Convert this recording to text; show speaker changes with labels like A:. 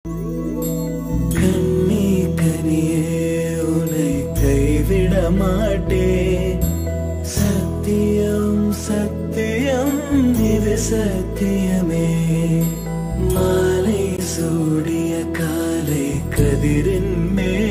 A: கண்ணி கனியே உன்னை கைவிட மாட்டேன். சத்தியம் சத்தியம் இது சத்தியமே. மாலை சூடிய காலை கதிரின் மேல்